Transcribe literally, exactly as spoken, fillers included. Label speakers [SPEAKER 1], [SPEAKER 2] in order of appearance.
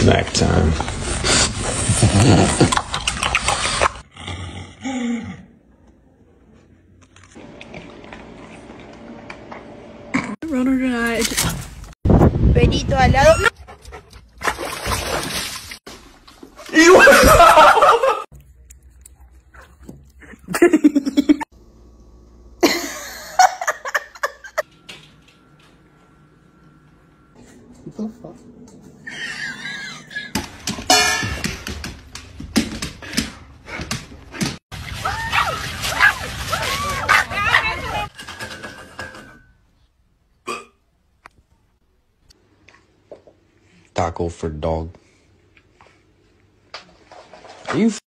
[SPEAKER 1] snack time.
[SPEAKER 2] Runner denied. Benito al lado. No.
[SPEAKER 3] What the fuck?
[SPEAKER 1] Taco for dog. Are you